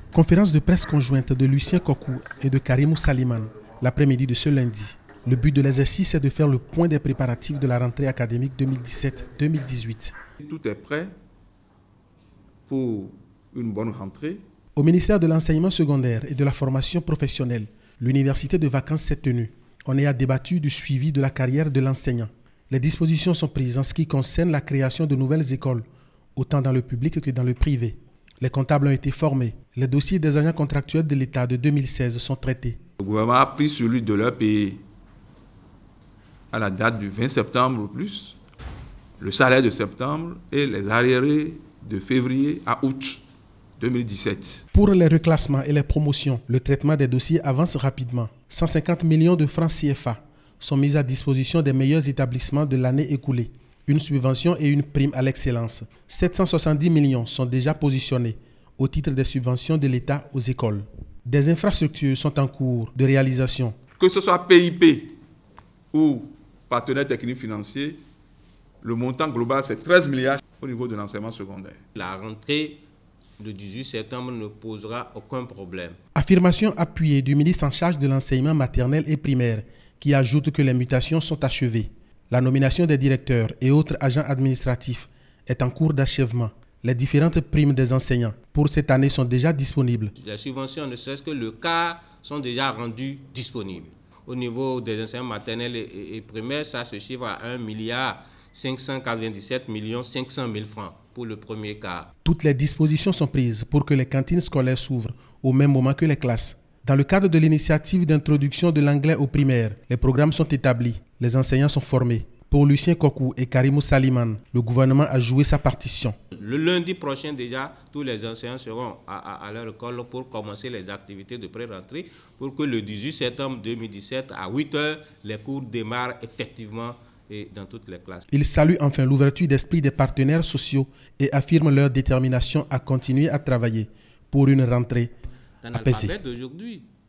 Conférence de presse conjointe de Lucien Kokou et de Karimou Saliman l'après-midi de ce lundi. Le but de l'exercice est de faire le point des préparatifs de la rentrée académique 2017-2018. Tout est prêt pour une bonne rentrée. Au ministère de l'Enseignement secondaire et de la formation professionnelle, l'université de vacances s'est tenue. On y a débattu du suivi de la carrière de l'enseignant. Les dispositions sont prises en ce qui concerne la création de nouvelles écoles, autant dans le public que dans le privé. Les comptables ont été formés. Les dossiers des agents contractuels de l'État de 2016 sont traités. Le gouvernement a pris celui de leur payer à la date du 20 septembre ou plus, le salaire de septembre et les arriérés de février à août 2017. Pour les reclassements et les promotions, le traitement des dossiers avance rapidement. 150 millions de francs CFA sont mis à disposition des meilleurs établissements de l'année écoulée. Une subvention et une prime à l'excellence. 770 millions sont déjà positionnés au titre des subventions de l'État aux écoles. Des infrastructures sont en cours de réalisation. Que ce soit PIP ou partenaire technique financier, le montant global c'est 13 milliards au niveau de l'enseignement secondaire. La rentrée le 18 septembre ne posera aucun problème. Affirmation appuyée du ministre en charge de l'enseignement maternel et primaire qui ajoute que les mutations sont achevées. La nomination des directeurs et autres agents administratifs est en cours d'achèvement. Les différentes primes des enseignants pour cette année sont déjà disponibles. Les subventions, ne serait-ce que le quart, sont déjà rendues disponibles. Au niveau des enseignants maternels et primaires, ça se chiffre à 1,597 500 000 francs pour le premier quart. Toutes les dispositions sont prises pour que les cantines scolaires s'ouvrent au même moment que les classes. Dans le cadre de l'initiative d'introduction de l'anglais au primaire, les programmes sont établis, les enseignants sont formés. Pour Lucien Kokou et Karimou Saliman, le gouvernement a joué sa partition. Le lundi prochain déjà, tous les enseignants seront à leur école pour commencer les activités de pré-rentrée pour que le 18 septembre 2017, à 8 h, les cours démarrent effectivement dans toutes les classes. Il salue enfin l'ouverture d'esprit des partenaires sociaux et affirme leur détermination à continuer à travailler pour une rentrée apaisée. D'aujourd'hui.